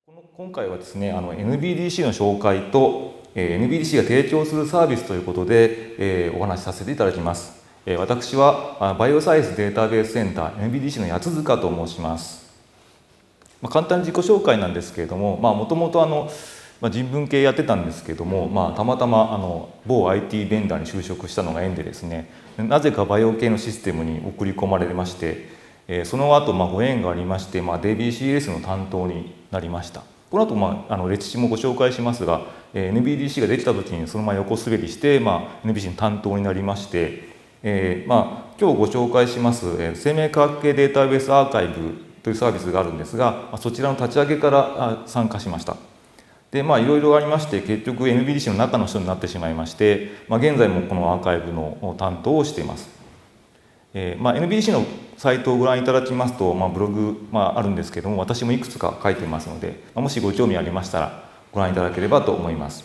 今回はですね、NBDC の紹介と、NBDC が提供するサービスということで、お話しさせていただきます。私はバイオサイエンスデータベースセンター NBDC の八塚と申します。簡単に自己紹介なんですけれども、もともと人文系やってたんですけれども、たまたま某 IT ベンダーに就職したのが縁でですね、なぜかバイオ系のシステムに送り込まれまして、その後ご縁がありまして、DBCS の担当になりました。この後歴史もご紹介しますが、NBDC ができた時にそのまま横滑りして、NBDC の担当になりまして、今日ご紹介します、生命科学系データベースアーカイブというサービスがあるんですが、そちらの立ち上げから参加しました。でいろいろありまして結局 NBDC の中の人になってしまいまして、現在もこのアーカイブの担当をしています。NBDC のサイトをご覧いただきますと、ブログ、あるんですけども、私もいくつか書いてますので、もしご興味ありましたらご覧いただければと思います。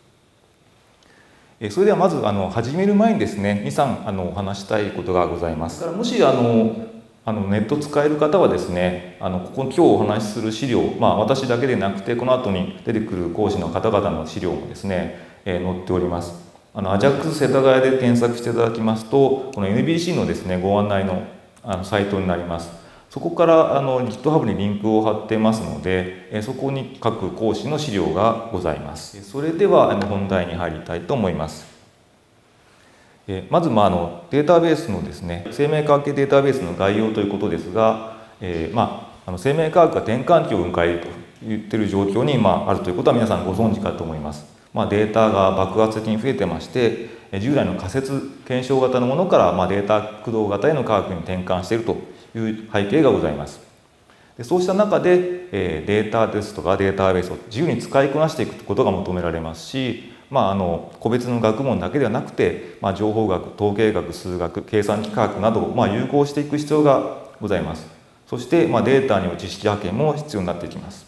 それではまず始める前にですね、2、3お話したいことがございます。もしネット使える方はですね、今日お話しする資料、私だけでなくてこの後に出てくる講師の方々の資料もですね、載っております。アジャックス世田谷で検索していただきますと、この NBDC のですねご案内のサイトになります。そこからGitHub にリンクを貼ってますので、そこに各講師の資料がございます。それでは本題に入りたいと思います。まずデータベースのですね、生命科学系データベースの概要ということですが、生命科学が転換期を迎えると言っている状況にあるということは皆さんご存知かと思います。データが爆発的に増えてまして、従来の仮説検証型のものからデータ駆動型への科学に転換しているという背景がございます。そうした中でデータですとかデータベースを自由に使いこなしていくことが求められますし、個別の学問だけではなくて、情報学、統計学、数学、計算機科学など融合していく必要がございます。そしてデータによる知識派遣も必要になってきます。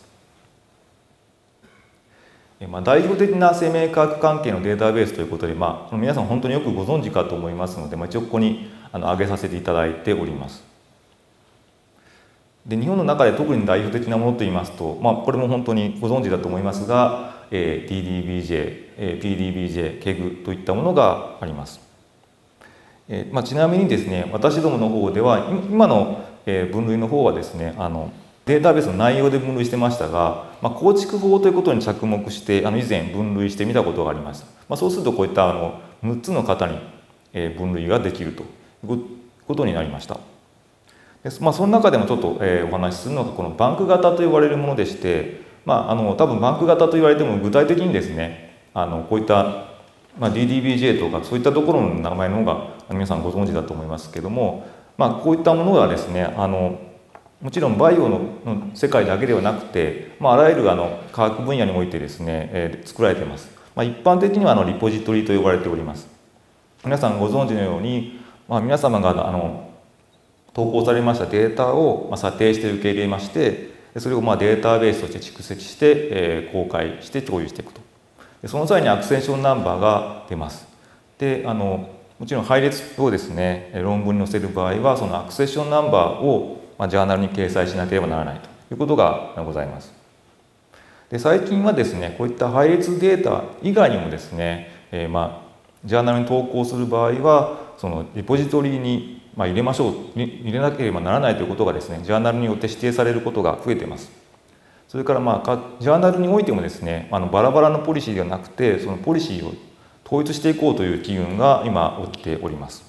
代表的な生命科学関係のデータベースということで、皆さん本当によくご存知かと思いますので、一応ここに挙げさせていただいております。で日本の中で特に代表的なものといいますと、これも本当にご存知だと思いますが、DDBJ、PDBJ、KEGG といったものがあります。ちなみにですね、私どもの方では今の分類の方はですね、データベースの内容で分類してましたが、構築法ということに着目して以前分類してみたことがありました。そうするとこういった6つの型に分類ができるということになりました。その中でもちょっとお話しするのがこのバンク型と呼ばれるものでして、多分バンク型と言われても具体的にですね、こういった、DDBJ とかそういったところの名前の方が皆さんご存知だと思いますけども、こういったものがですね、もちろんバイオの世界だけではなくて、あらゆる科学分野においてですね、作られています。一般的にはリポジトリと呼ばれております。皆さんご存知のように、皆様が投稿されましたデータを査定して受け入れまして、それをデータベースとして蓄積して公開して共有していくと。その際にアクセンションナンバーが出ます。でもちろん配列をですね論文に載せる場合はそのアクセションナンバーをジャーナルに掲載しなければならないということがございます。で最近はですねこういった配列データ以外にもですね、ジャーナルに投稿する場合はそのリポジトリに入れましょう、入れなければならないということがですねジャーナルによって指定されることが増えています。それからジャーナルにおいてもですねバラバラのポリシーではなくてそのポリシーを統一していこうという機運が今起きております。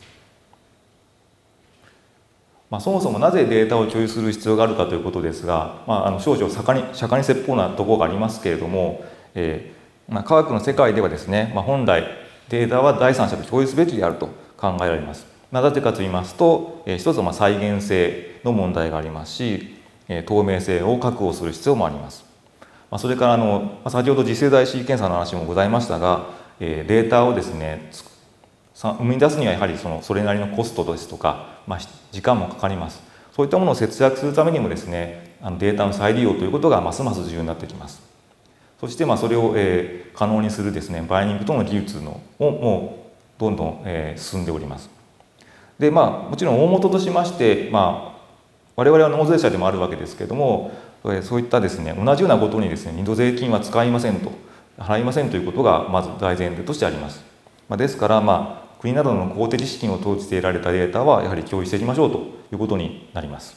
そもそもなぜデータを共有する必要があるかということですが、少々釈迦に説法なところがありますけれども、科学の世界ではですね、本来データは第三者と共有すべきであると考えられます。なぜかと言いますと、一つは再現性の問題がありますし、透明性を確保する必要もあります。それから先ほど次世代シーケンサーの話もございましたが、データをですね生み出すにはやはりそれなりのコストですとか、時間もかかります。そういったものを節約するためにもですねデータの再利用ということがますます重要になってきます。そしてそれを可能にするですねバイニングとの技術もどんどん進んでおります。でもちろん大元としまして我我々は納税者でもあるわけですけれども、そういったですね、同じようなことにですね、二度税金は使いませんと、払いませんということがまず大前提としてあります。ですから、国などの公的資金を投じて得られたデータはやはり共有していきましょうということになります。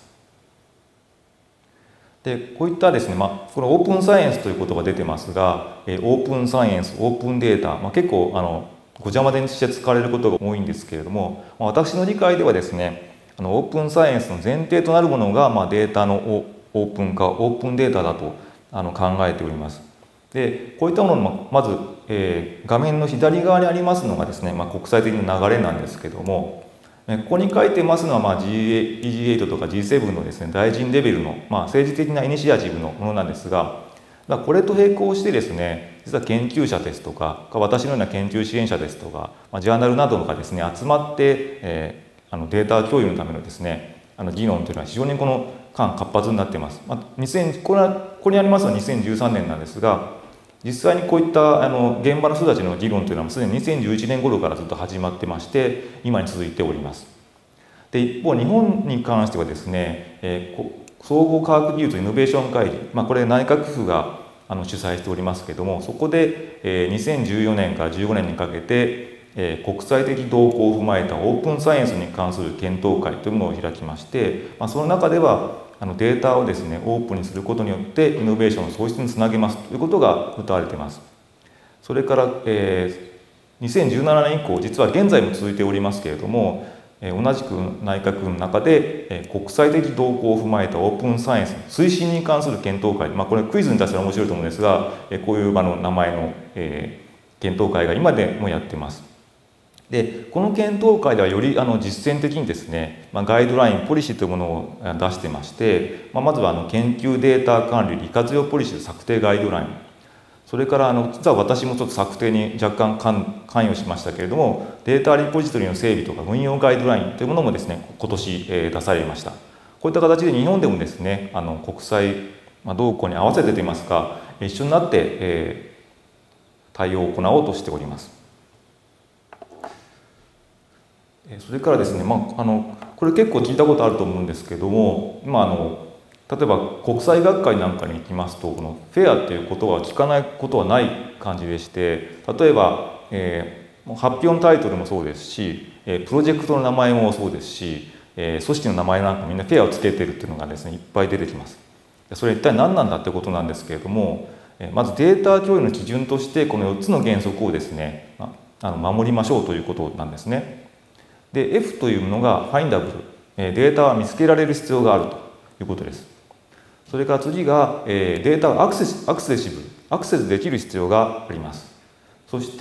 で、こういったですね、このオープンサイエンスという言葉出てますが、オープンサイエンス、オープンデータ、結構ごちゃ混ぜにして使われることが多いんですけれども、私の理解ではですね、オープンサイエンスの前提となるものが、データのオープン化、オープンデータだと考えております。で、こういったもののまず、画面の左側にありますのがですね、国際的な流れなんですけども、ここに書いてますのは、G8 とか G7 のですね、大臣レベルの、政治的なイニシアチブのものなんですが、これと並行してですね、実は研究者ですとか、私のような研究支援者ですとか、ジャーナルなどがですね、集まって、データ共有のためのですね、議論というのは非常にこの間活発になっています。ここにありますのは2013年なんですが、実際にこういった現場の人たちの議論というのはすでに2011年頃からずっと始まってまして、今に続いております。で、一方日本に関してはですね、総合科学技術イノベーション会議、これ内閣府が主催しておりますけれども、そこで2014年から15年にかけて国際的動向を踏まえたオープンサイエンスに関する検討会というものを開きまして、その中ではデータをですね、オープンにすることによってイノベーションの創出につなげますということが謳われています。それから、2017年以降、実は現在も続いておりますけれども、同じく内閣府の中で国際的動向を踏まえたオープンサイエンスの推進に関する検討会、これクイズに出したら面白いと思うんですが、こういう名前の検討会が今でもやっています。で、この検討会ではより実践的にですね、ガイドライン、ポリシーというものを出してまして、まずは研究データ管理利活用ポリシー策定ガイドライン、それから実は私もちょっと策定に若干関与しましたけれども、データリポジトリの整備とか運用ガイドラインというものもですね、今年出されました。こういった形で日本でもですね、国際動向に合わせてといいますか、一緒になって対応を行おうとしております。それからですね、これ結構聞いたことあると思うんですけども、例えば国際学会なんかに行きますと、このフェアっていうことは聞かないことはない感じでして、例えば、発表のタイトルもそうですし、プロジェクトの名前もそうですし、組織の名前なんかみんなフェアをつけてるっていうのがですね、いっぱい出てきます。それ一体何なんだってことなんですけれども、まずデータ共有の基準としてこの4つの原則をですね、守りましょうということなんですね。で、F というものがファインダブル、データは見つけられる必要があるということです。それから次が、データはアクセスできる必要があります。そして、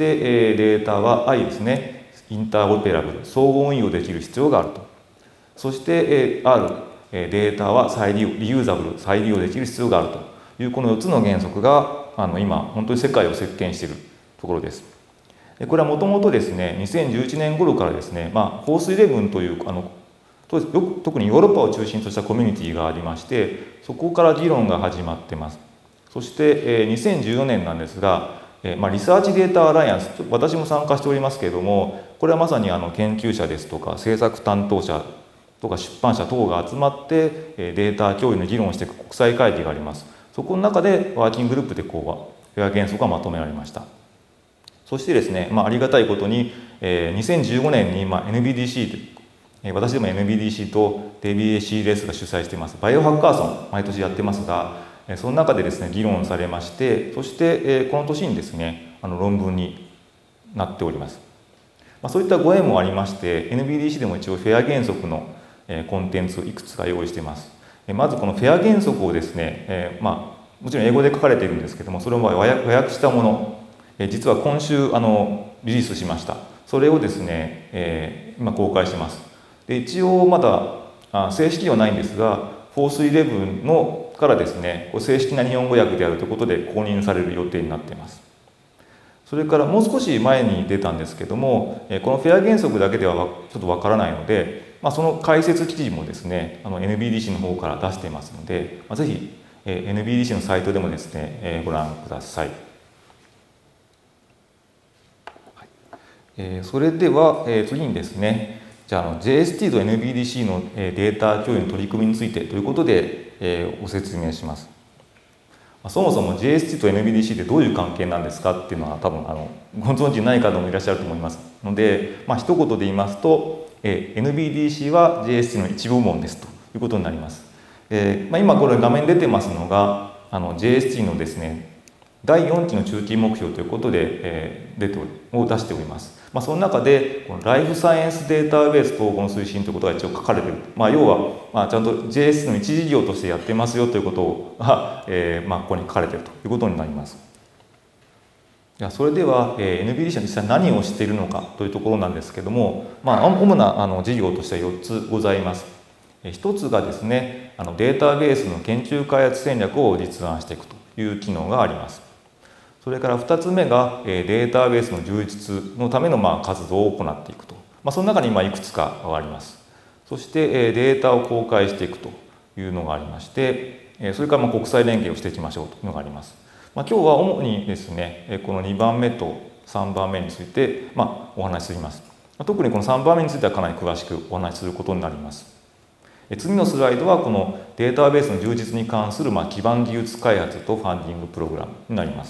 データは I ですね、インターオペラブル、相互運用できる必要があると。そして、R、データはリユーザブル、再利用できる必要があるというこの4つの原則が今本当に世界を席巻しているところです。これはもともとですね、2011年頃からですね、フォース11という特にヨーロッパを中心としたコミュニティがありまして、そこから議論が始まっています。そして2014年なんですが、リサーチデータアライアンス、私も参加しておりますけれども、これはまさに研究者ですとか政策担当者とか出版社等が集まってデータ共有の議論をしていく国際会議があります。そこの中でワーキンググループでフェア原則がまとめられました。そしてですね、ありがたいことに、2015年にNBDC、私でも NBDC と DBACLS が主催していますバイオハッカーソン、毎年やってますが、その中でですね、議論されまして、そしてこの年にですね、論文になっております。そういったご縁もありまして、NBDC でも一応フェア原則のコンテンツをいくつか用意しています。まずこのフェア原則をですね、もちろん英語で書かれているんですけども、それを和訳したもの、実は今週リリースしました。それをですね、今公開してます。で、一応まだ正式ではないんですが、フォース11のからですね、正式な日本語訳であるということで公認される予定になっています。それからもう少し前に出たんですけども、このフェア原則だけではちょっとわからないので、その解説記事もですね、NBDC の方から出していますので、ぜひ NBDC のサイトでもですね、ご覧ください。それでは次にですね、 じゃあJST と NBDC のデータ共有の取り組みについてということでご説明します。そもそも JST と NBDC ってどういう関係なんですかっていうのは多分ご存知ない方もいらっしゃると思いますので、一言で言いますと NBDC は JST の一部門ですということになります。今これ画面に出てますのがJST のですね第4期の中期目標ということで、を出しております。その中でこのライフサイエンスデータベース統合の推進ということが一応書かれている。要は、ちゃんと JS の一事業としてやってますよということが、ここに書かれているということになります。それでは、NBDC は実際何をしているのかというところなんですけども、主な事業としては4つございます。1つがですね、データベースの研究開発戦略を実案していくという機能があります。それから2つ目がデータベースの充実のための活動を行っていくと。その中にいくつかあります。そしてデータを公開していくというのがありまして、それから国際連携をしていきましょうというのがあります。今日は主にですね、この2番目と3番目についてお話しします。特にこの3番目についてはかなり詳しくお話しすることになります。次のスライドはこのデータベースの充実に関する基盤技術開発とファンディングプログラムになります。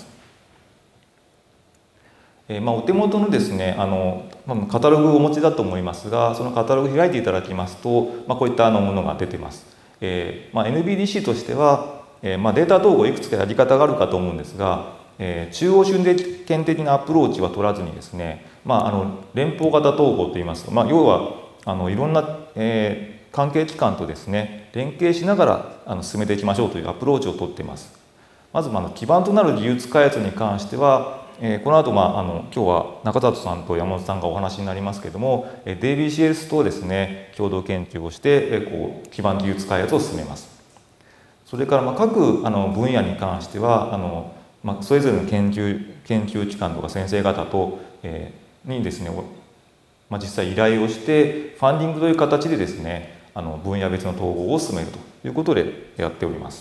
お手元のですねカタログをお持ちだと思いますが、そのカタログを開いていただきますと、こういったものが出てます。NBDC としては、データ統合いくつかやり方があるかと思うんですが、中央集権的なアプローチは取らずにですね、連邦型統合といいますと、要はいろんな、関係機関とですね連携しながら進めていきましょうというアプローチを取っています。まず基盤となる技術開発に関しては、この後、今日は中里さんと山本さんがお話になりますけれども、DBCS とですね共同研究をして基盤技術開発を進めます。それから各分野に関してはそれぞれの研究機関とか先生方とにですね実際依頼をしてファンディングという形でですね分野別の統合を進めるということでやっております。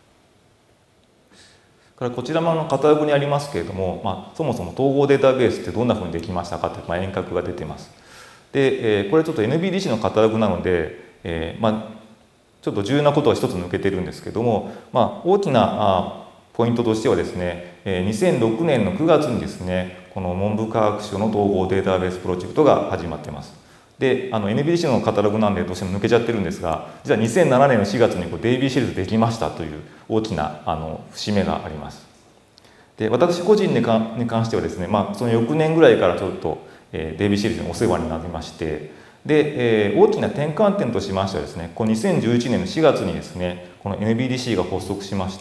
こちらもカタログにありますけれども、そもそも統合データベースってどんなふうにできましたかという遠隔が出てます。で、これちょっと NBDC のカタログなので、ちょっと重要なことは一つ抜けてるんですけども、大きなポイントとしてはですね、2006年の9月にですね、この文部科学省の統合データベースプロジェクトが始まっています。で、NBDC のカタログなんでどうしても抜けちゃってるんですが、実は2007年の4月にDBシリーズできましたという大きな節目があります。で、私個人に関してはですね、その翌年ぐらいからちょっとDBシリーズにお世話になりまして、で、大きな転換点としましてはですね、この2011年の4月にですね、この NBDC が発足しまして、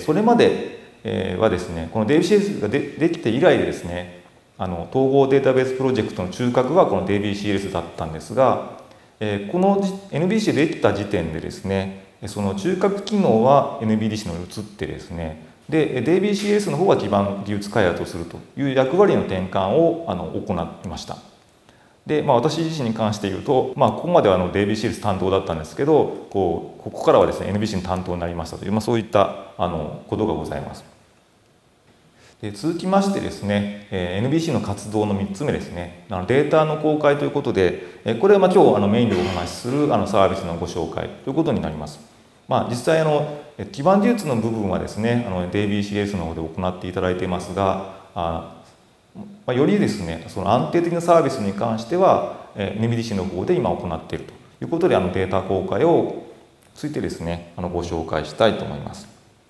それまではですね、この DB シリーズができて以来でですね、統合データベースプロジェクトの中核はこの DBCS だったんですが、この NBDC できた時点でですね、その中核機能は NBDC のに移ってですね、で DBCS の方は基盤技術開発をするという役割の転換を行いました。で、私自身に関して言うと、ここまではDBCS 担当だったんですけど、ここからはですね NBDC の担当になりましたという、そういったことがございます。で、続きましてですね、NBDC の活動の3つ目ですね、データの公開ということで、これは今日メインでお話しするサービスのご紹介ということになります。実際基盤技術の部分はですねDBCS の方で行っていただいていますが、よりですねその安定的なサービスに関しては NBDC の方で今行っているということでデータ公開をついてですねご紹介したいと思います。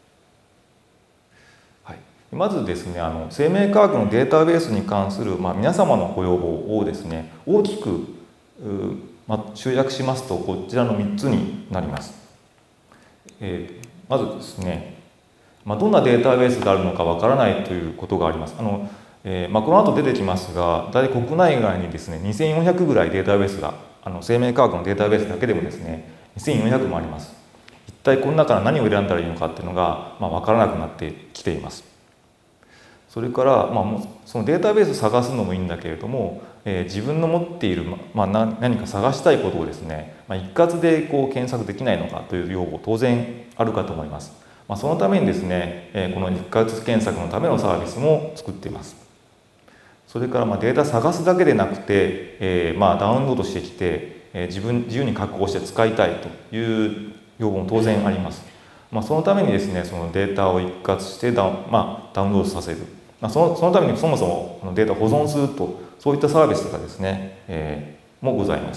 まずですね生命科学のデータベースに関する皆様のご要望をですね大きく集約しますとこちらの3つになります。まずですねどんなデータベースがあるのかわからないということがあります。この後出てきますが大体国内外にですね2400ぐらいデータベースが生命科学のデータベースだけでもですね2400もあります。一体この中から何を選んだらいいのかっていうのがわからなくなってきています。それからそのデータベースを探すのもいいんだけれども、自分の持っている何か探したいことをですね一括で検索できないのかという要望当然あるかと思います。そのためにですねこの一括検索のためのサービスも作っています。 それからデータ探すだけでなくて、ダウンロードしてきて、自由に加工して使いたいという要望も当然あります。そのためにですね、そのデータを一括してダウンロードさせる、そのためにそもそもデータを保存すると、そういったサービスがですね、もございます。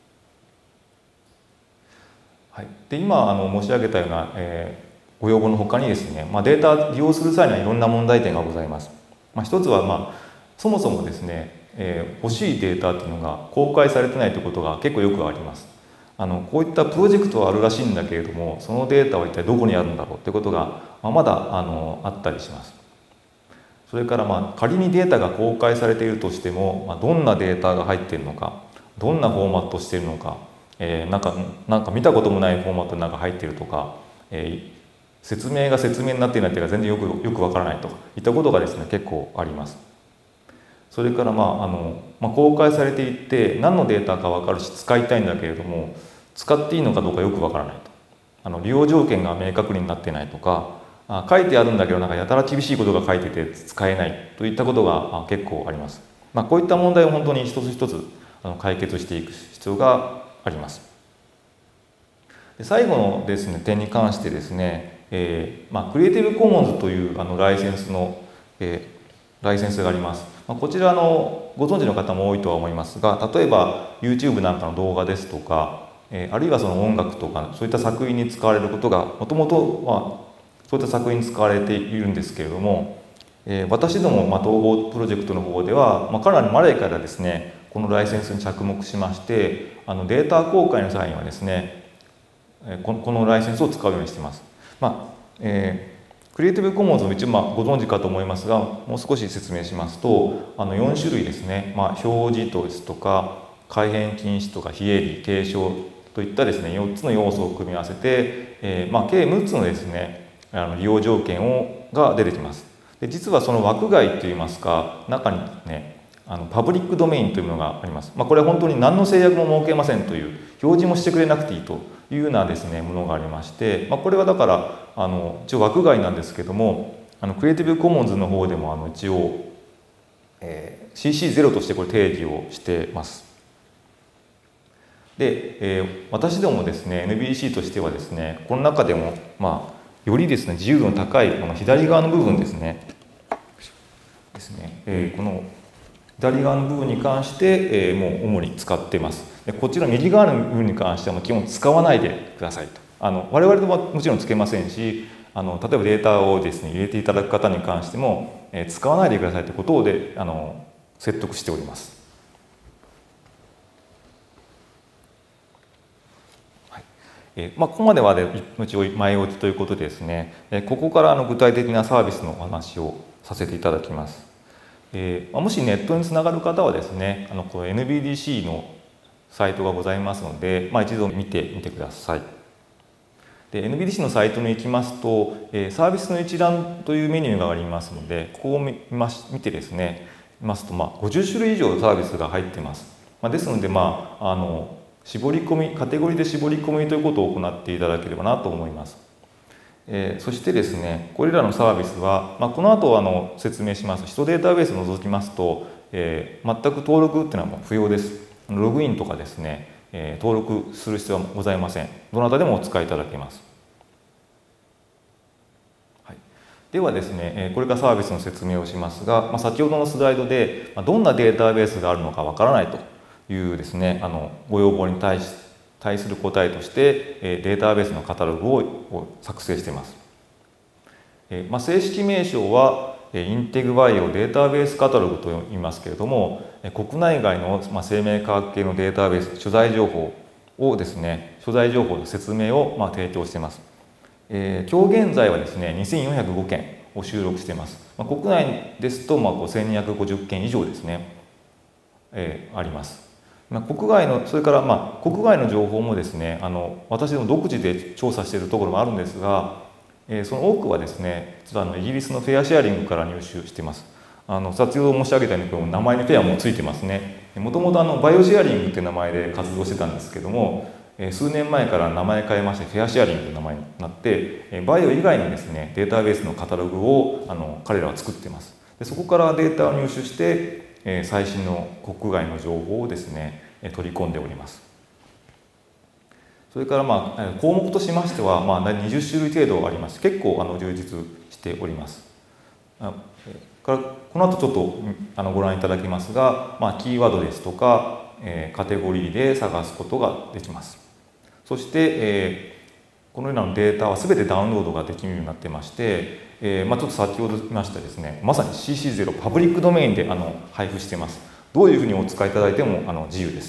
はい、で今申し上げたような、ご要望のほかにですね、データを利用する際にはいろんな問題点がございます。一つは、そもそもですね、欲しいデータっていうのが公開されてないということが結構よくあります。こういったプロジェクトはあるらしいんだけれども、そのデータは一体どこにあるんだろうということが、まだあったりします。それから仮にデータが公開されているとしても、どんなデータが入っているのか、どんなフォーマットしているのか、なんか見たこともないフォーマットの中入っているとか、説明が説明になっていないというか全然よくわからないといったことがですね結構あります。それから公開されていって何のデータか分かるし使いたいんだけれども使っていいのかどうかよく分からないと、利用条件が明確になっていないとか、書いてあるんだけどやたら厳しいことが書いてて使えないといったことが結構あります。こういった問題を本当に一つ一つ解決していく必要があります。で最後のですね点に関してですね、クリエイティブコモンズというライセンスがあります。こちらご存知の方も多いとは思いますが、例えば YouTube なんかの動画ですとか、あるいはその音楽とかそういった作品に使われることがもともとはそういった作品に使われているんですけれども、私ども統合プロジェクトの方では、かなり前からですねこのライセンスに着目しまして、データ公開の際にはですねこのライセンスを使うようにしています。クリエイティブコモンズも一応ご存知かと思いますが、もう少し説明しますと4種類ですね、表示ですとか改変禁止とか非営利継承といったですね4つの要素を組み合わせて、計6つのですね利用条件が出てきます。で実はその枠外といいますか中にねパブリックドメインというものがあります。これは本当に何の制約も設けませんという表示もしてくれなくていいというようなですねものがありまして、これはだから一応枠外なんですけどもクリエイティブコモンズの方でも一応、CC0 としてこれ定義をしてます。で、私どもですね NBC としてはですねこの中でもよりですね自由度の高いこの左側の部分ですねこの左側の部分に関して、もう主に使っています。でこちら右側の部分に関しては基本使わないでくださいと。我々はもちろんつけませんし、例えばデータをですね入れていただく方に関しても、使わないでくださいということで説得しております。ここまでは一応前置きということでですね、ここから具体的なサービスのお話をさせていただきます。もしネットにつながる方はですねこの NBDC のサイトがございますので、一度見てみてください。で NBDC のサイトに行きますと、サービスの一覧というメニューがありますのでここを見てですね見ますと、50種類以上サービスが入っています。ですので絞り込みカテゴリーで絞り込みということを行っていただければなと思います。そしてですねこれらのサービスは、この後説明します人データベースを除きますと、全く登録っていうのは不要です。ログインとかですね、登録する必要はございません。どなたでもお使いいただけます。はい、ではですねこれからサービスの説明をしますが、先ほどのスライドでどんなデータベースがあるのかわからないというですねご要望に対する答えとしてデータベースのカタログを作成しています。正式名称はインテグバイオデータベースカタログと言いますけれども、国内外の生命科学系のデータベース所在情報をですね所在情報の説明を提供しています。今日現在はですね2405件を収録しています。国内ですと1250件以上ですね、あります。国外のそれから国外の情報もですね私ども独自で調査しているところもあるんですが、その多くはですね実はイギリスのフェアシェアリングから入手しています。先ほど申し上げたように名前にフェアもついてますね。もともとバイオシェアリングという名前で活動してたんですけども、数年前から名前変えましてフェアシェアリングという名前になってバイオ以外のですねデータベースのカタログを彼らは作っています。 でそこからデータを入手して、最新の国外の情報をですね取り込んでおります。それから項目としましては20種類程度ありまして結構充実しております。からこの後ちょっとご覧いただきますが、キーワードですとかカテゴリーで探すことができます。そして、このようなデータは全てダウンロードができるようになってまして、ちょっと先ほど言いましたですね、まさに CC0 パブリックドメインで配布しています。どういうふうにお使いいただいても自由です。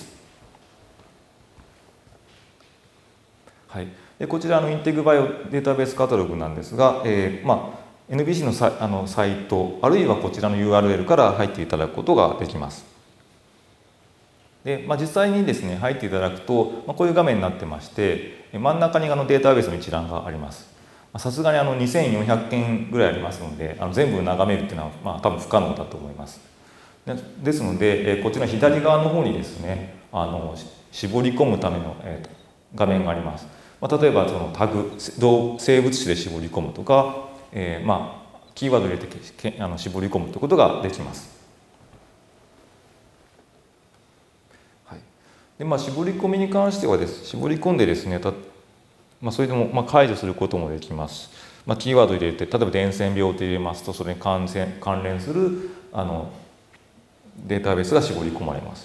はい、でこちらインテグバイオデータベースカタログなんですが、NBC のサイトあるいはこちらの URL から入っていただくことができます。で実際にですね入っていただくと、こういう画面になってまして、真ん中にデータベースの一覧があります。さすがに2400件ぐらいありますので全部眺めるっていうのは、多分不可能だと思います。ですので、こちら左側の方にですね絞り込むための、画面があります。例えばそのタグ生物種で絞り込むとか、キーワードを入れて絞り込むということができます。はい、で絞り込みに関しては絞り込んでですねそれでも解除することもできます。キーワードを入れて例えば伝染病と入れますとそれに関連するデータベースが絞り込まれます。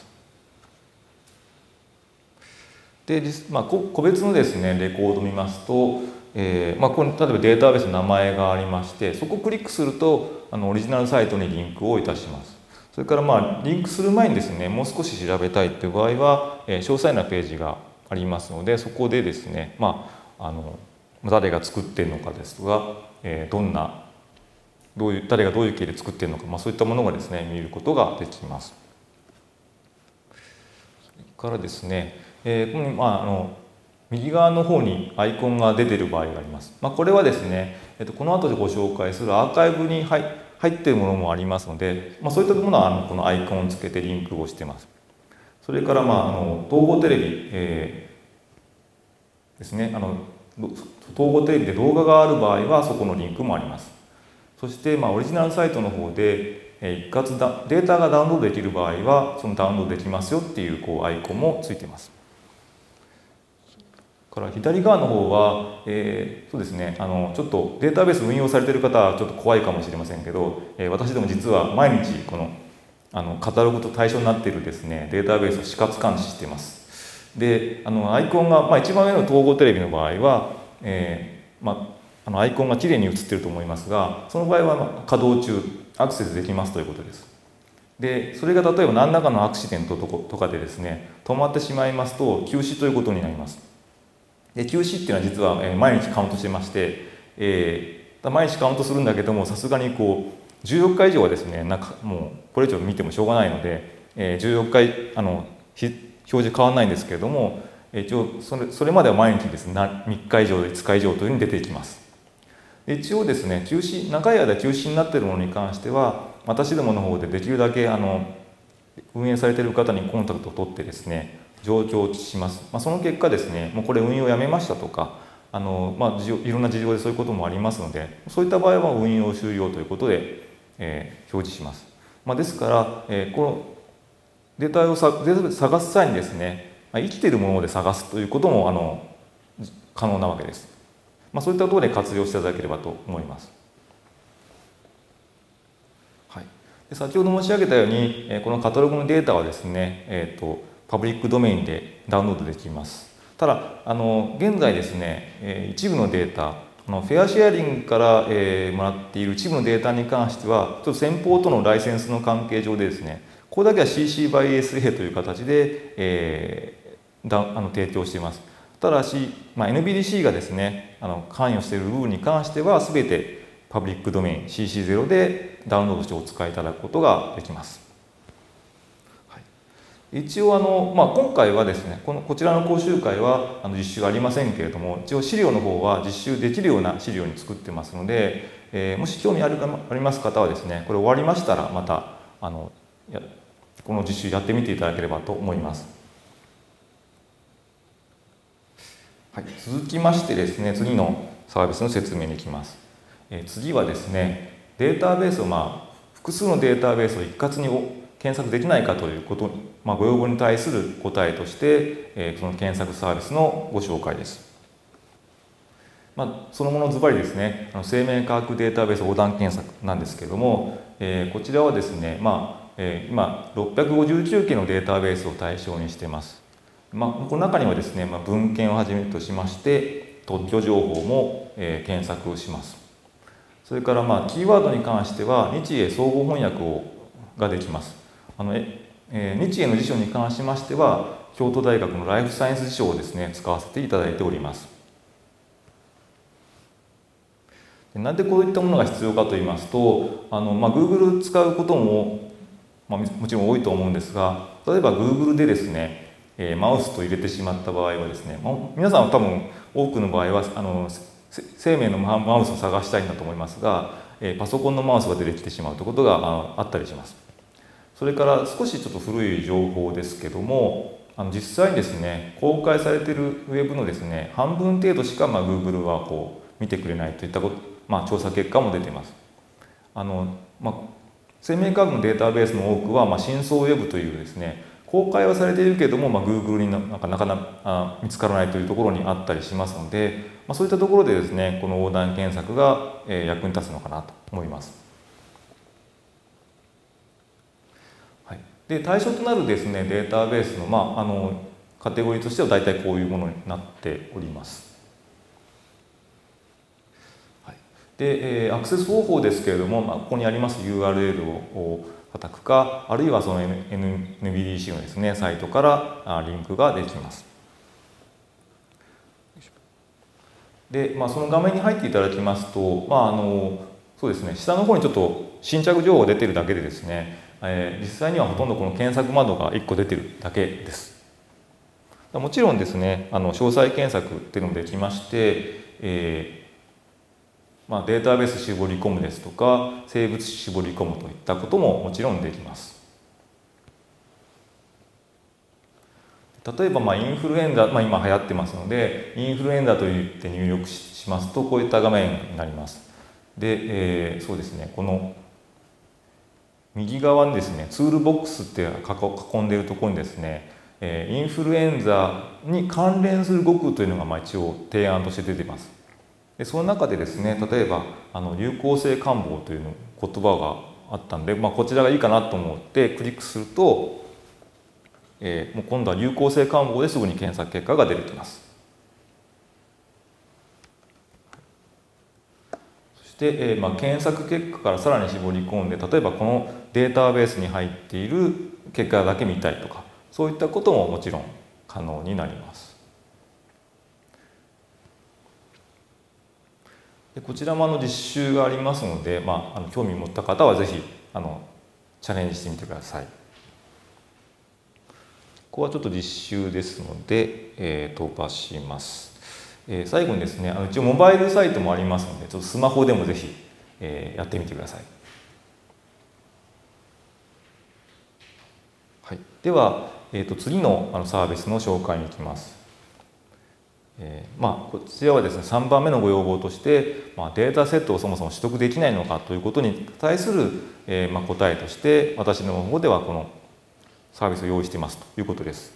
で個別のですねレコードを見ますと、ここに例えばデータベースの名前がありましてそこをクリックするとオリジナルサイトにリンクをいたします。それからリンクする前にですねもう少し調べたいという場合は、詳細なページがありますのでそこでですね誰が作っているのかですとか、誰がどういう経緯で作っているのか、そういったものがですね見ることができます。それからですねこの右側の方にアイコンが出ている場合があります。これはですね、この後でご紹介するアーカイブに入っているものもありますので、そういったものはこのアイコンをつけてリンクをしています。それから統合テレビ、ですね統合テレビで動画がある場合はそこのリンクもあります。そしてオリジナルサイトの方で一括データがダウンロードできる場合はそのダウンロードできますよっていうアイコンもついています。から左側の方は、そうですねちょっとデータベース運用されている方はちょっと怖いかもしれませんけど、私でも実は毎日このカタログと対象になっているですねデータベースを死活監視しています。でアイコンが、一番上の統合テレビの場合は、アイコンがきれいに映っていると思いますがその場合は稼働中アクセスできますということです。でそれが例えば何らかのアクシデントとかでですね止まってしまいますと休止ということになります。で休止っていうのは実は毎日カウントしてまして、毎日カウントするんだけどもさすがに14日以上はですねもうこれ以上見てもしょうがないので、14日表示変わらないんですけれども一応それまでは毎日ですね3日以上5日以上というふうに出てきます。で一応ですね長い間休止になっているものに関しては私どもの方でできるだけ運営されている方にコンタクトを取ってですね上長します。その結果ですねもうこれ運用をやめましたとかいろんな事情でそういうこともありますのでそういった場合は運用終了ということで、表示します。ですから、このデータを探す際にですね生きているもので探すということも可能なわけです。そういったところで活用していただければと思います。はい、で先ほど申し上げたようにこのカタログのデータはですね、パブリックドメインでダウンロードできます。ただ現在ですね一部のデータフェアシェアリングから、もらっている一部のデータに関してはちょっと先方とのライセンスの関係上でですねこれだけは CC by SA という形で、提供しています。ただし、NBDC がですね関与している部分に関しては全てパブリックドメイン CC0 でダウンロードしてお使いいただくことができます。一応今回はですねこちらの講習会は実習ありませんけれども一応資料の方は実習できるような資料に作ってますので、もし興味あります方はですねこれ終わりましたらまたこの実習やってみていただければと思います。はい、続きましてですね次のサービスの説明に行きます。次はですねデータベースを複数のデータベースを一括に検索できないかということ、ご要望に対する答えとして、その検索サービスのご紹介です。そのものズバリですね、生命科学データベース横断検索なんですけれども、こちらはですね、今659件のデータベースを対象にしています。この中にはですね、文献をはじめとしまして特許情報も、検索します。それからキーワードに関しては日英総合翻訳ができます。日英の辞書に関しましては京都大学のライフサイエンス辞書をですね使わせていただいております。なんでこういったものが必要かといいますと、Google 使うことも、もちろん多いと思うんですが、例えば Google でですね、マウスと入れてしまった場合はですね、皆さんは多分多くの場合は生命のマウスを探したいんだと思いますが、パソコンのマウスが出てきてしまうということがあったりします。それから少しちょっと古い情報ですけども、実際にですね公開されているウェブのですね半分程度しかGoogle は見てくれないといった調査結果も出ています。生命科学のデータベースの多くは深層ウェブというですね公開はされているけれども、Google になかなか見つからないというところにあったりしますので、そういったところでですねこの横断検索が役に立つのかなと思います。で対象となるですねデータベースの、カテゴリーとしては大体こういうものになっております。で、アクセス方法ですけれども、ここにあります URL を叩くか、あるいはその NBDC のですねサイトからリンクができます。で、その画面に入っていただきますと、そうですね、下の方にちょっと新着情報が出ているだけでですね、実際にはほとんどこの検索窓が1個出ているだけです。もちろんですね、詳細検索っていうのもできまして、データベース絞り込むですとか、生物種絞り込むといったことももちろんできます。例えばインフルエンザ、今流行ってますので、インフルエンザと言って入力しますと、こういった画面になります。で、そうですね、この右側にですね、ツールボックスって囲んでいるところにですね、インフルエンザに関連する語句というのが一応提案として出ています。でその中でですね、例えば流行性感冒という言葉があったんで、こちらがいいかなと思ってクリックすると、もう今度は流行性感冒ですぐに検索結果が出てきます。そして、検索結果からさらに絞り込んで、例えばこのデータベースに入っている結果だけ見たいとか、そういったことももちろん可能になります。でこちらも実習がありますので、興味を持った方はぜひチャレンジしてみてください。ここはちょっと実習ですので、飛ばします。最後にですね、一応モバイルサイトもありますので、ちょっとスマホでもぜひ、やってみてください。はい、では、次のサービスの紹介に行きます。こちらはですね3番目のご要望として、データセットをそもそも取得できないのかということに対する、答えとして私の方ではこのサービスを用意していますということです。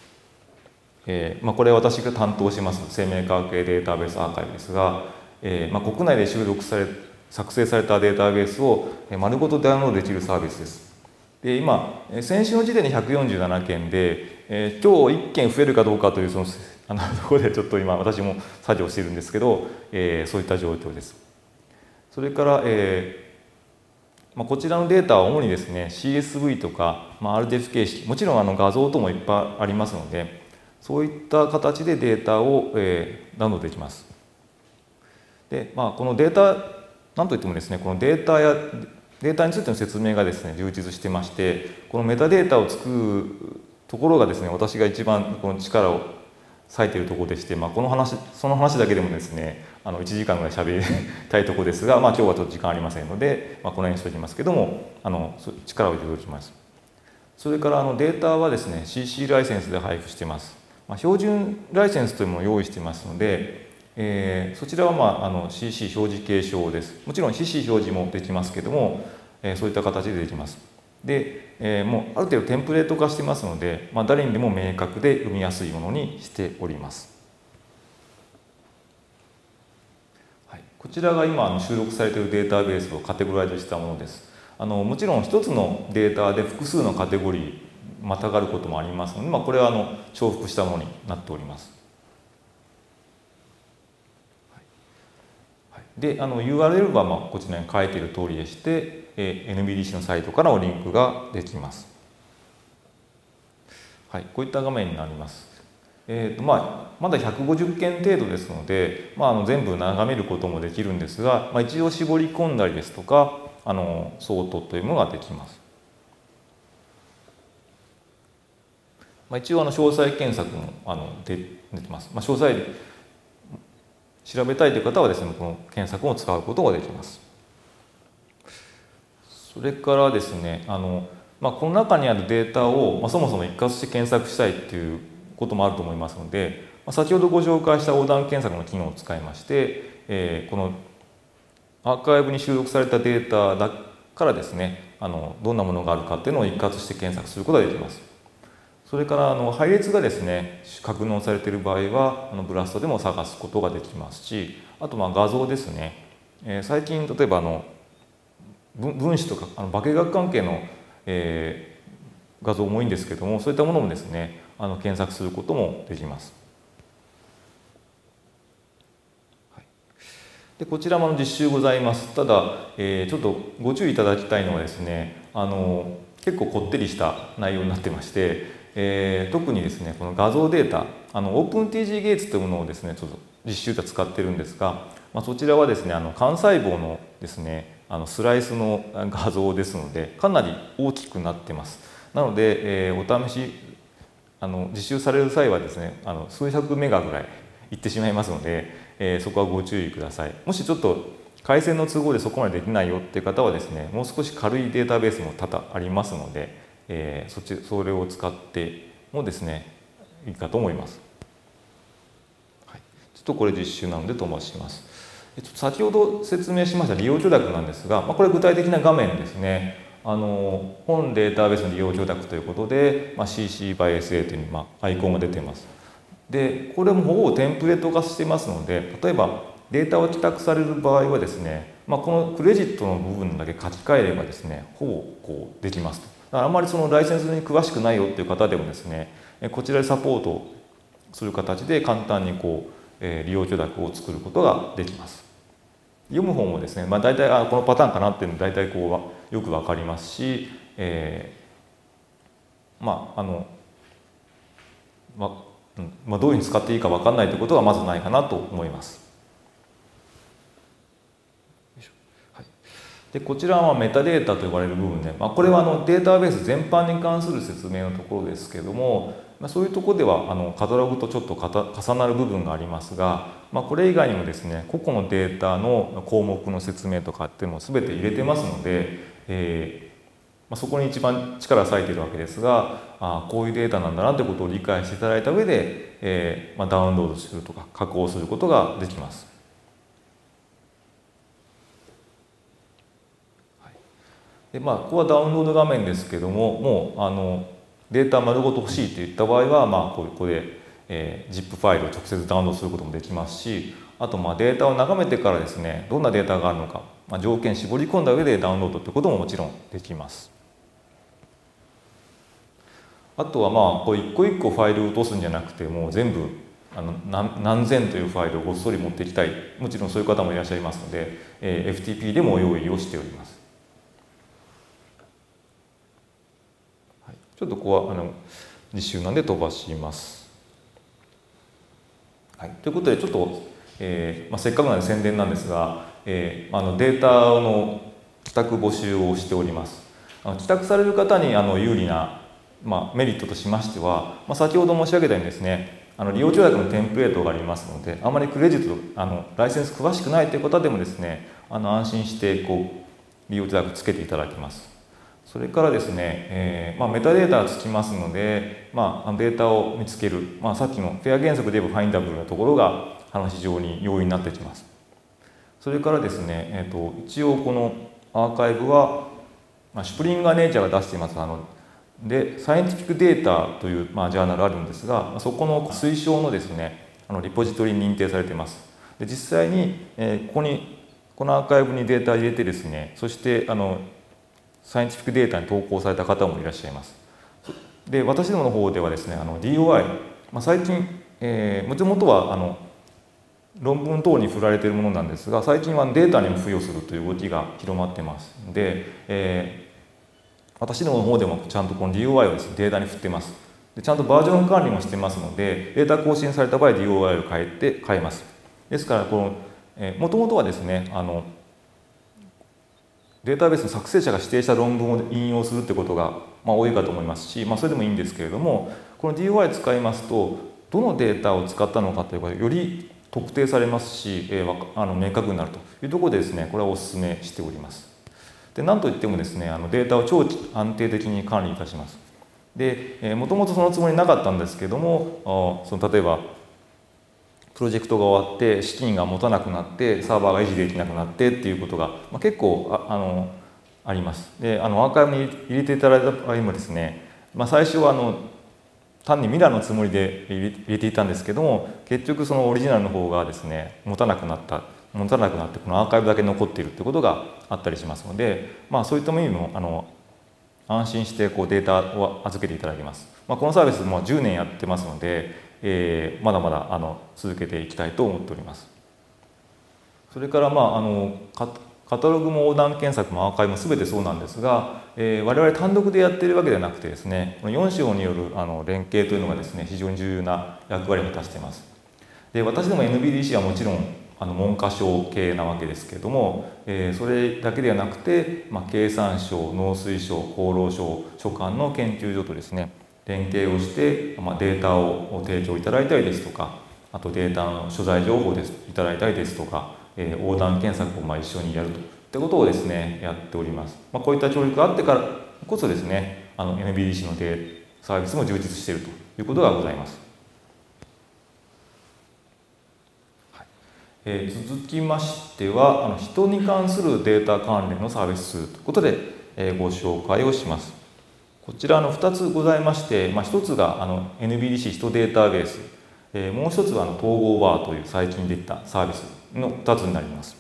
これは私が担当します生命科学系データベースアーカイブですが、国内で作成されたデータベースを丸ごとダウンロードできるサービスです。で今先週の時点で147件で、今日1件増えるかどうかというところでちょっと今私も作業しているんですけど、そういった状況です。それから、こちらのデータは主にですね CSV とか、RTF 形式、もちろん画像ともいっぱいありますので、そういった形でデータを、ダウンロードできます。で、このデータなんといってもですね、このデータについての説明がですね充実してまして、このメタデータを作るところがですね私が一番この力を割いているところでして、その話だけでもですね1時間ぐらい喋りたいところですが、今日はちょっと時間ありませんので、この辺にしておきますけども、力を入れておきます。それからデータはですね CC ライセンスで配布しています。標準ライセンスというものを用意していますので、そちらはCC 表示継承です。もちろん CC 表示もできますけども、 そういった形でできます。で、もうある程度テンプレート化してますので、誰にでも明確で読みやすいものにしております。はい、こちらが今収録されているデータベースをカテゴライズしたものです。もちろん一つのデータで複数のカテゴリーまたがることもありますので、これは重複したものになっております。で、URL はこちらに書いている通りでして、NBDC のサイトからのリンクができます。はい、こういった画面になります。まだ150件程度ですので、全部眺めることもできるんですが、一応絞り込んだりですとか、ソートというものができます。一応詳細検索も出てます。詳細調べたいという方はですね、この検索を使うことができます。それからですね、この中にあるデータを、そもそも一括して検索したいっていうこともあると思いますので、先ほどご紹介した横断検索の機能を使いまして、このアーカイブに収録されたデータからですね、どんなものがあるかっていうのを一括して検索することができます。それから配列がですね格納されている場合はブラストでも探すことができますし、あと画像ですね、最近例えば分子とか化学関係の、画像も多いんですけども、そういったものもですね検索することもできます。でこちらも実習ございます。ただ、ちょっとご注意いただきたいのはですね、結構こってりした内容になってまして、特にですねこの画像データOpenTG ゲーツというものをですねちょっと実習で使ってるんですが、そちらはですね幹細胞のですねスライスの画像ですのでかなり大きくなってます。なので、お試し実習される際はですね数百メガぐらいいってしまいますので、そこはご注意ください。もしちょっと回線の都合でそこまでできないよっていう方はですねもう少し軽いデータベースも多々ありますので、それを使ってもですねいいかと思います。はい、ちょっとこれ実習なので飛ばします。先ほど説明しました利用許諾なんですが、これ具体的な画面ですね。本データベースの利用許諾ということで、CC by SA というアイコンが出ています。でこれもほぼテンプレート化してますので、例えばデータを帰宅される場合はですね、このクレジットの部分だけ書き換えればですねほぼこうできますと。あんまりそのライセンスに詳しくないよっていう方でもですねこちらでサポートする形で簡単に利用許諾を作ることができます。読む方もですね、大体このパターンかなっていうの大体よく分かりますし、どういうふうに使っていいか分かんないということがまずないかなと思います。でこちらはメタデータと呼ばれる部分で、これはデータベース全般に関する説明のところですけれども、そういうところではカタログとちょっと重なる部分がありますが、これ以外にもですね個々のデータの項目の説明とかっていうのを全て入れてますので、そこに一番力を割いているわけですが、こういうデータなんだなということを理解していただいた上で、ダウンロードするとか加工することができます。でここはダウンロード画面ですけども、もうデータ丸ごと欲しいといった場合は、ここで、ZIP ファイルを直接ダウンロードすることもできますし、あとデータを眺めてからですねどんなデータがあるのか、条件絞り込んだ上でダウンロードということももちろんできます。あとは一個一個ファイルを落とすんじゃなくて、もう全部何千というファイルをごっそり持っていきたい、もちろんそういう方もいらっしゃいますので、FTP でも用意をしております。ちょっとここは実習なんで飛ばします。はい、ということでちょっと、せっかくなので宣伝なんですが、データの帰宅募集をしております。帰宅される方に有利な、メリットとしましては、先ほど申し上げたようにですね利用許諾のテンプレートがありますので、あまりクレジットライセンス詳しくないという方でもですね安心して利用許諾つけていただけます。それからですね、メタデータがつきますので、データを見つける、さっきのフェア原則で言えばファインダブルなところが非常に容易になってきます。それからですね、一応このアーカイブはシュプリンガーネイチャーが出していますでサイエンティフィックデータという、ジャーナルあるんですが、そこの推奨のですねリポジトリに認定されています。で実際に、このアーカイブにデータを入れてですね、そしてサイエンティフィックデータに投稿された方もいらっしゃいます。で私どもの方ではですねDOI、最近、もともとは論文等に振られているものなんですが、最近はデータにも付与するという動きが広まってますので、私どもの方でもちゃんとこの DOI をですねデータに振ってます。でちゃんとバージョン管理もしてますので、データ更新された場合 DOI を変えます。ですからもともとはですねデータベースの作成者が指定した論文を引用するってことが、多いかと思いますし、それでもいいんですけれども、この DOI を使いますとどのデータを使ったのかということがより特定されますし、明確になるというところでですねこれはお勧めしております。で何といってもですねデータを長期安定的に管理いたします。でもともとそのつもりなかったんですけども、例えばプロジェクトが終わって資金が持たなくなってサーバーが維持できなくなってっていうことが、結構あります。でアーカイブに入れていただいた場合もですね、最初は単にミラーのつもりで入れていたんですけども、結局そのオリジナルの方がですね持たなくなってこのアーカイブだけ残っているということがあったりしますので、そういった意味も安心してデータを預けていただきます。このサービスも10年やってますので、まだまだ続けていきたいと思っております。それからカタログも横断検索もアーカイブも全てそうなんですが、我々単独でやっているわけではなくてですね、この4章による連携というのがですね非常に重要な役割を果たしています。で私ども NBDC はもちろん文科省系なわけですけれども、それだけではなくて、経産省、農水省、厚労省所管の研究所とですね連携をして、データを提供いただいたりですとか、あとデータの所在情報ですいただいたりですとか、横断検索を一緒にやるといったことをですねやっております。こういった協力があってからこそですねNBDC のサービスも充実しているということがございます。続きましては人に関するデータ関連のサービスということで、ご紹介をします。こちら2つございまして、1つがNBDC 人データベース、もう1つは統合バーという最近できたサービスの2つになります。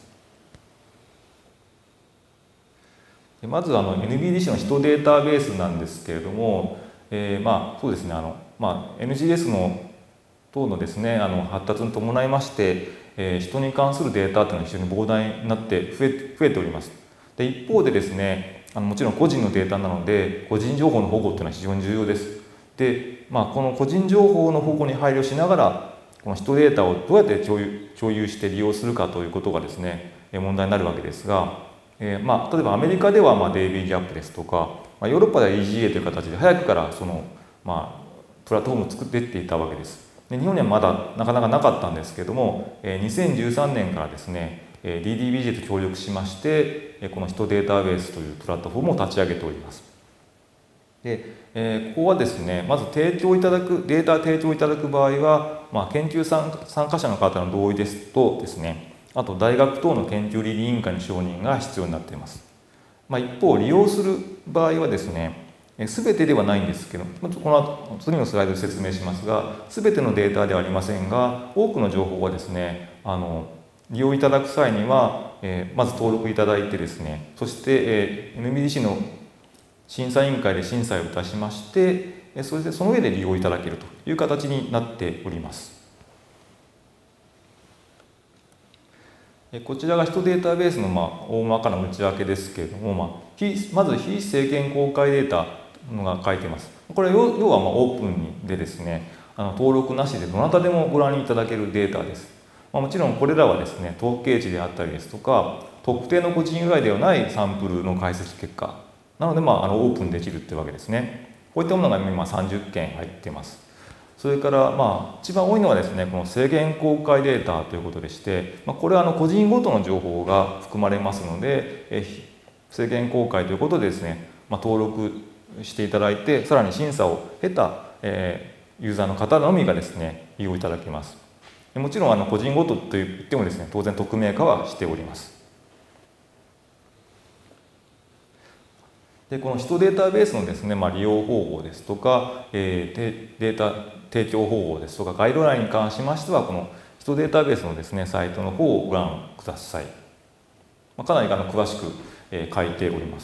まずNBDC の人データベースなんですけれども、そうですねNGS の等のですね発達に伴いまして人に関するデータというのは非常に膨大になって増えております。で一方でですねもちろん個人のデータなので個人情報の保護というのは非常に重要です。で、この個人情報の保護に配慮しながらこの人データをどうやって共有して利用するかということがですね問題になるわけですが、例えばアメリカではデイビーギャップですとか、ヨーロッパでは EGA という形で早くからプラットフォームを作っていっていたわけです。で日本にはまだなかなかなかったんですけども、2013年からですね DDBJ と協力しましてこの人データベースというプラットフォームを立ち上げております。で、ここはですねまずデータ提供いただく場合は、研究参加者の方の同意ですとですね、あと大学等の研究倫理委員会の承認が必要になっています。一方利用する場合はですね全てではないんですけど、この後次のスライドで説明しますが、全てのデータではありませんが多くの情報はですね利用いただく際には、まず登録いただいてですね、そして、NBDC の審査委員会で審査をいたしましてその上で利用いただけるという形になっております。こちらが人データベースの大まかな内訳ですけれども、まず非政権公開データのが書いています。これ要はオープンでですね登録なしでどなたでもご覧いただけるデータです。もちろんこれらはですね統計値であったりですとか特定の個人由来ではないサンプルの解析結果なのでオープンできるってわけですね。こういったものが今30件入っています。それから一番多いのはですねこの制限公開データということでして、これは個人ごとの情報が含まれますので制限公開ということでですね、登録していただいてさらに審査を経た、ユーザーの方のみがですね利用いただけます。もちろん個人ごとといってもですね当然匿名化はしております。 でこの人データベースのですね、利用方法ですとか、データ提供方法ですとかガイドラインに関しましてはこの人データベースのですねサイトの方をご覧ください。かなり詳しく書いております。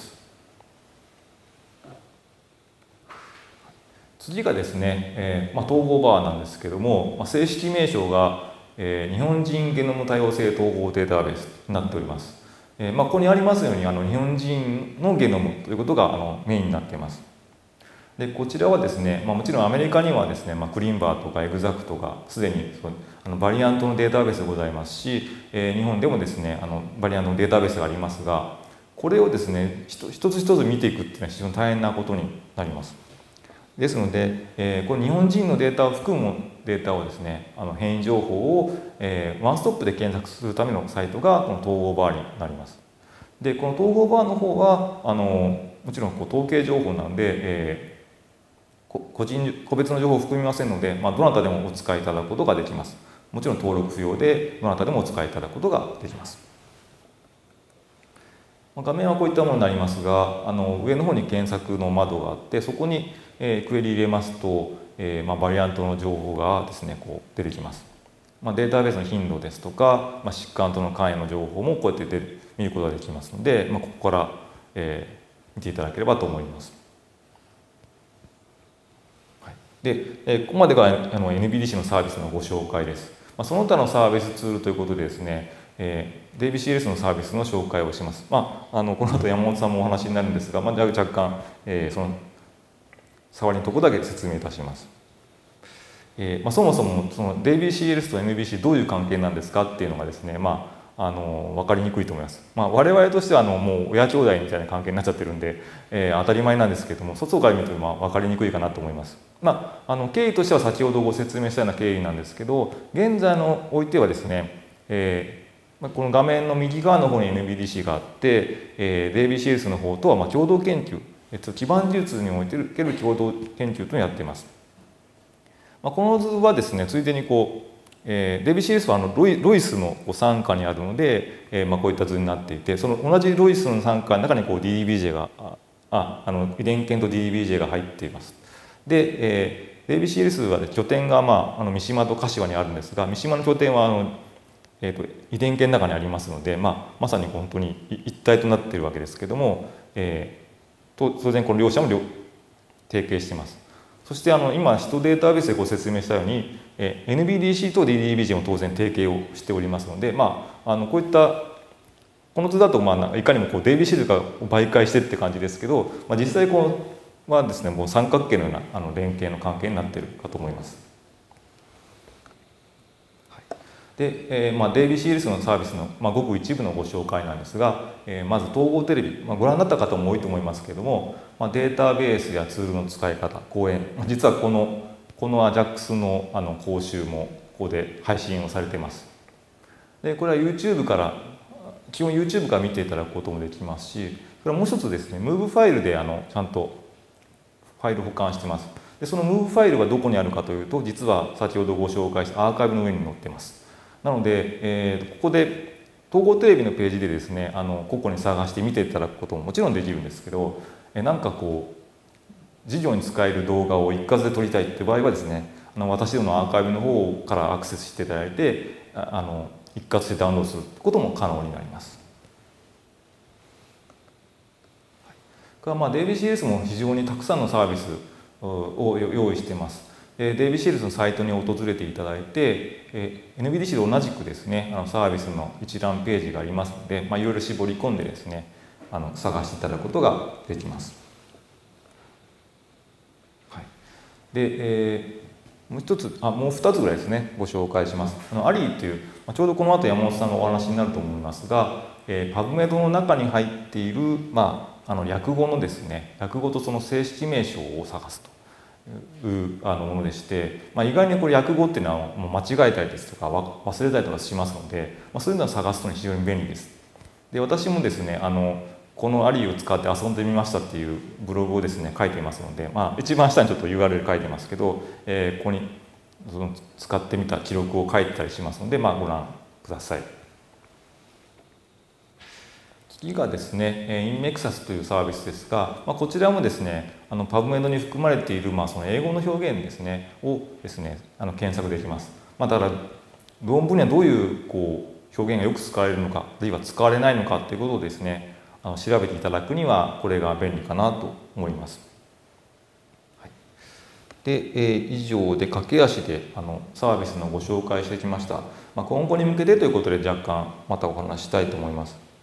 次がですね、統合バーなんですけども、正式名称が、日本人ゲノム多様性統合データベースになっております。ここにありますように日本人のゲノムということがメインになっています。でこちらはですね、もちろんアメリカにはですね、クリンバーとかエグザクトがすでにバリアントのデータベースがございますし、日本でもですねバリアントのデータベースがありますが、これをですね一つ一つ見ていくっていうのは非常に大変なことになります。ですので、この日本人のデータを含むデータをですね変異情報を、ワンストップで検索するためのサイトがこの統合バーになります。でこの統合バーの方はもちろん統計情報なので、個別の情報を含みませんので、どなたでもお使いいただくことができます。もちろん登録不要でどなたでもお使いいただくことができます。画面はこういったものになりますが、上の方に検索の窓があって、そこにクエリ入れますと、バリアントの情報がですね出てきます。データベースの頻度ですとか、疾患との関与の情報もこうやって見ることができますので、ここから、見ていただければと思います。でここまでがNBDC のサービスのご紹介です。その他のサービスツールということでですね、DBCLS のサービスの紹介をします。この後山本さんもお話になるんですが、若干、その触りのところだけ説明いたします。そもそもその DBCLS と NBC どういう関係なんですかっていうのがですね、分かりにくいと思います。我々としてはもう親兄弟みたいな関係になっちゃってるんで、当たり前なんですけども、外から見ると分かりにくいかなと思います。経緯としては先ほどご説明したような経緯なんですけど、現在のおいてはですね、この画面の右側の方に NBDC があって、DBCLS の方とは共同研究、基盤技術における共同研究というのをやっています。この図はですね、ついでにDBCLS はロイスの傘下にあるので、こういった図になっていて、その同じロイスの傘下の中にDDBJ が遺伝研と DDBJ が入っています。で、DBCLS は拠点が三島と柏にあるんですが、三島の拠点は遺伝研の中にありますので、まさに本当に一体となっているわけですけども、当然この両者も提携しています。そして今人データベースでご説明したように、NBDC と DDBJ も当然提携をしておりますので、こういったこの図だといかにもDBC が媒介してって感じですけど、実際はですねもう三角形のような連携の関係になっているかと思います。で、DBCLS のサービスの、ごく一部のご紹介なんですが、まず統合テレビ、ご覧になった方も多いと思いますけれども、データベースやツールの使い方、講演、実はこのAJAX の講習もここで配信をされています。でこれは YouTube から基本 YouTube から見ていただくこともできますし、これはもう一つですね MOVE ファイルでちゃんとファイル保管しています。でその MOVE ファイルがどこにあるかというと、実は先ほどご紹介したアーカイブの上に載っています。なので、ここで統合テレビのページでですね個々に探して見ていただくことももちろんできるんですけど、なんか授業に使える動画を一括で撮りたいっていう場合はですね、私どものアーカイブの方からアクセスしていただいて一括してダウンロードすることも可能になります。DBCLS も非常にたくさんのサービスを用意しています。DBCLS のサイトに訪れていただいて、NBDC と同じくですねサービスの一覧ページがありますので、いろいろ絞り込んでですね探していただくことができます。で、もう2つぐらいですねご紹介します。アリーというちょうどこの後山本さんがお話になると思いますが、PubMed の中に入っている、略語のですね略語とその正式名称を探すというものでして、意外にこれ略語っていうのはもう間違えたりですとか忘れたりとかしますので、そういうのを探すのに非常に便利です。で私もですねこのアリーを使って遊んでみましたっていうブログをですね書いていますので、一番下にちょっと URL 書いてますけど、ここにその使ってみた記録を書いてたりしますので、ご覧ください。 次がですね、インメクサスというサービスですが、こちらもですね、パブメドに含まれている、その英語の表現ですね、をですね、検索できます。だから、論文にはどういう表現がよく使われるのか、あるいは使われないのかということをですね、調べていただくには、これが便利かなと思います。はい、で、以上で駆け足でサービスのご紹介してきました。今後に向けてということで、若干またお話したいと思います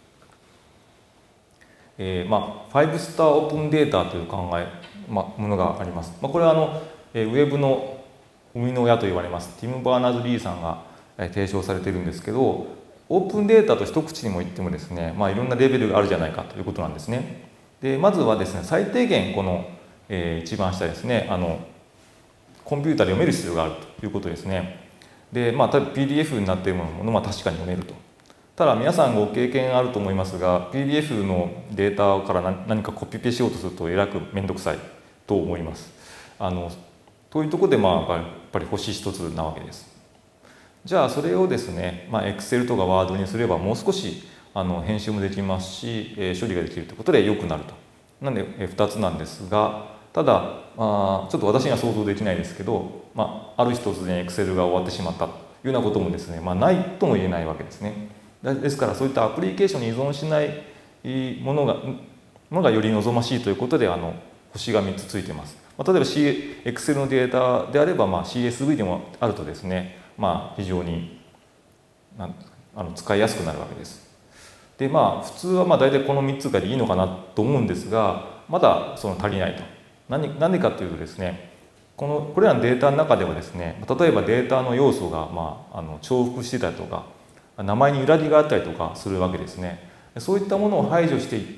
。5スターオープンデータというものがあります。これはウェブの生みの親と言われますティム・バーナーズ・リーさんが提唱されているんですけど、オープンデータと一口にも言ってもですね、いろんなレベルがあるじゃないかということなんですね。でまずはですね、最低限この、一番下ですね、コンピューターで読める必要があるということですね。で例えば PDF になっているものは確かに読めると。ただ皆さんご経験あると思いますが PDF のデータから何かコピペしようとするとえらく面倒くさいと思います。というところでやっぱり星一つなわけです。じゃあそれをですね、Excel とか Word にすればもう少し編集もできますし、処理ができるということで良くなると。なんで2つなんですが、ただちょっと私には想像できないですけど、ある日突然 Excel が終わってしまったというようなこともですね、ないとも言えないわけですね。ですからそういったアプリケーションに依存しないものがより望ましいということで星が3つついています。例えば Excel のデータであればCSV でもあるとですね、非常に使いやすくなるわけです。で普通は大体この3つがいいのかなと思うんですが、まだ足りないと。何でかというとですね、これらのデータの中ではですね、例えばデータの要素が重複してたりとか名前に揺らぎがあったりとかするわけですね。そういったものを排除していって、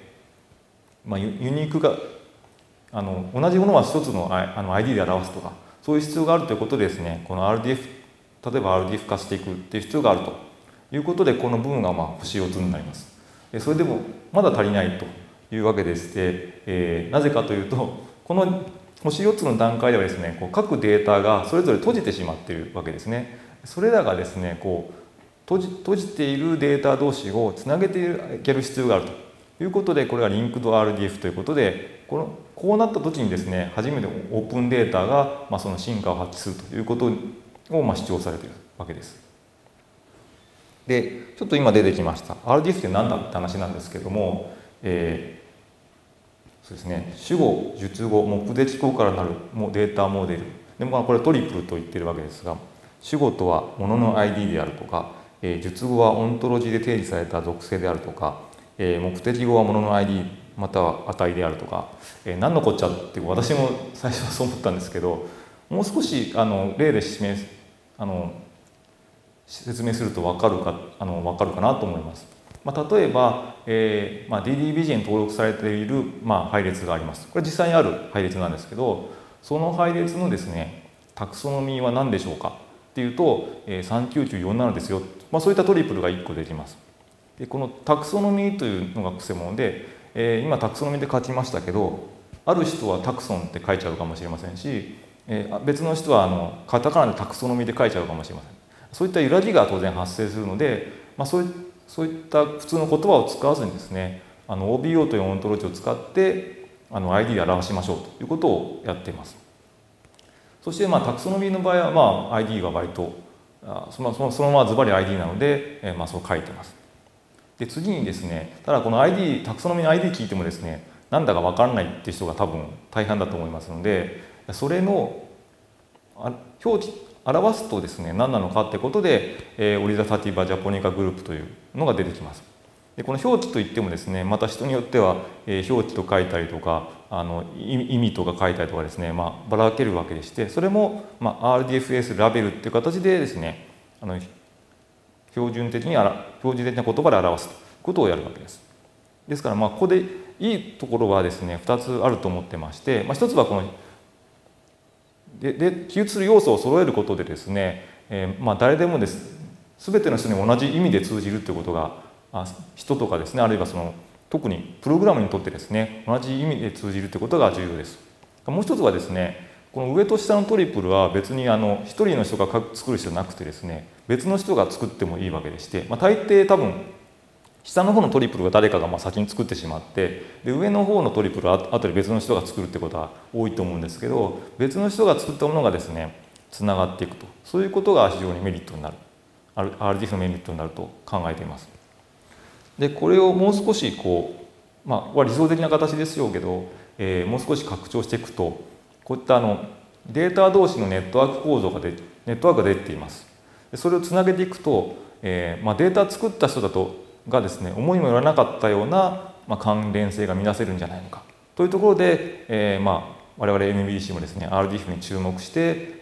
ユニークが同じものは一つのID で表すとか、そういう必要があるということでですね、この RDF 例えば RDF 化していくっていう必要があるということで、この部分が星4つになります。それでもまだ足りないというわけでして、なぜかというと、この星4つの段階ではですね、各データがそれぞれ閉じてしまっているわけですね。それらがですね、閉じているデータ同士をつなげていける必要があるということで、これがリンクド RDF ということで、こうなった時にですね、初めてオープンデータがその進化を発揮するということを主張されているわけです。で、ちょっと今出てきました RDF って何だって話なんですけども、そうですね、主語、述語、目的語からなるデータモデルで、これトリプルと言っているわけですが、主語とは物の ID であるとか、述語はオントロジーで定義された属性であるとか、目的語は物の ID または値であるとか、何のこっちゃって私も最初はそう思ったんですけど、もう少し例で説明すると分かるかなと思います。例えば、DDBJ に登録されている、配列があります。これ実際にある配列なんですけど、その配列のですね、タクソノミーは何でしょうかっていうと、39947ですよ。そういったトリプルが1個できます。でこのタクソノミーというのがくせ者で、今タクソノミーで書きましたけど、ある人はタクソンって書いちゃうかもしれませんし、別の人はカタカナでタクソノミーで書いちゃうかもしれません。そういった揺らぎが当然発生するので、そういった普通の言葉を使わずにですね、OBO というオントロジーを使ってID で表しましょうということをやっています。そしてタクソノミーの場合はID が割とそのままズバリ ID なので、そう書いてます。で次にですね、ただこの ID タクソノミーの ID 聞いてもですね、なんだか分からないっていう人が多分大半だと思いますので、それの表記表すとですね、何なのかってことで、オリザサティバジャポニカグループというのが出てきます。でこの表記といってもですね、また人によっては、表記と書いたりとか意味とか書いたりとかですね、ばらけるわけでして、それも、RDFS ラベルっていう形でですね、標準的な言葉で表すということをやるわけです。ですからここでいいところはですね、2つあると思ってまして、1つはこので記述する要素を揃えることでですね、誰でも全ての人に同じ意味で通じるということが人とかですね、あるいは特にプログラムにとってですね、同じ意味で通じるということが重要です。もう一つはですね、この上と下のトリプルは別に一人の人が作る必要なくてですね、別の人が作ってもいいわけでして、大抵多分下の方のトリプルが誰かが先に作ってしまって、で上の方のトリプルは後で別の人が作るってことは多いと思うんですけど、別の人が作ったものがですねつながっていくと、そういうことが非常にメリットになる、RDF のメリットになると考えています。でこれをもう少し理想的な形ですよけど、もう少し拡張していくと、こういったデータ同士のネットワーク構造がネットワークが出ています。でそれをつなげていくと、データ作った人がですね思いもよらなかったような、関連性が見出せるんじゃないのかというところで、我々 NBDC もですね RDF に注目して、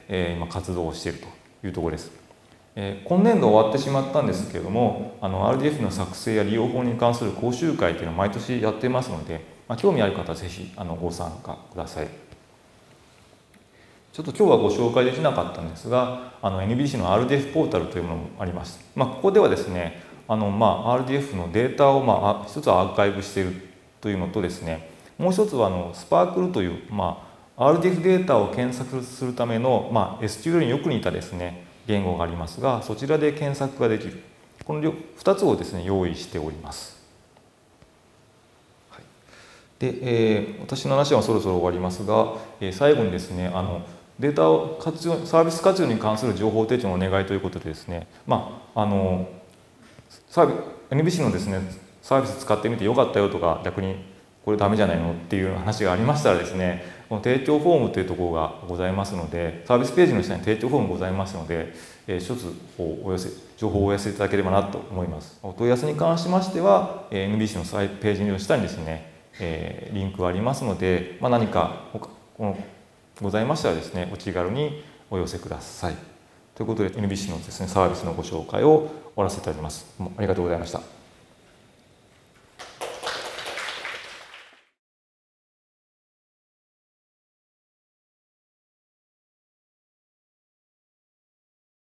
今活動をしているというところです。今年度終わってしまったんですけれども、RDF の作成や利用法に関する講習会というのを毎年やっていますので、興味ある方はぜひご参加ください。ちょっと今日はご紹介できなかったんですが、NBDC の RDF ポータルというものもあります。ここではですね、RDF のデータを一つはアーカイブしているというのとですね、もう一つはスパークルという、RDF データを検索するための、SQL によく似たですね、言語がありますが、そちらで検索ができる。この2つをですね、用意しております。はい、で、私の話はそろそろ終わりますが、最後にですね、データをサービス活用に関する情報提供のお願いということでですね、NBC のですね、サービス使ってみてよかったよとか、逆にこれダメじゃないのっていう話がありましたらですね、この提供フォームというところがございますので、サービスページの下に提供フォームございますので、一つ情報をお寄せいただければなと思います。お問い合わせに関しましては、NBC のページの下にですね、リンクがありますので、何かございましたらですね、お気軽にお寄せください。ということで NBC のですね、サービスのご紹介を終わらせていただきます。ありがとうございました。